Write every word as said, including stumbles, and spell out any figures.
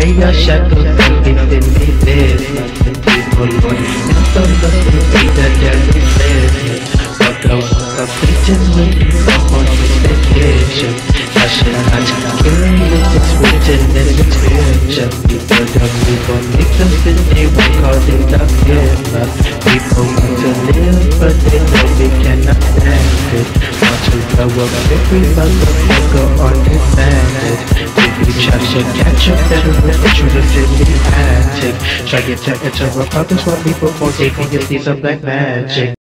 GAIA shackles that we didn't need this. Nothing people want. And so the see that there is business. But those are preaching with someone with their vision. I should not carry it, it's written in the scripture. People don't people need to sit they won't call it a giver. People want to live but they know they cannot stand it. Want to blow up every motherfucker on this planet. If you try to catch up, then we'll put you to sit in the attic. Try to get temperature of others while people won't take me if these are black magic.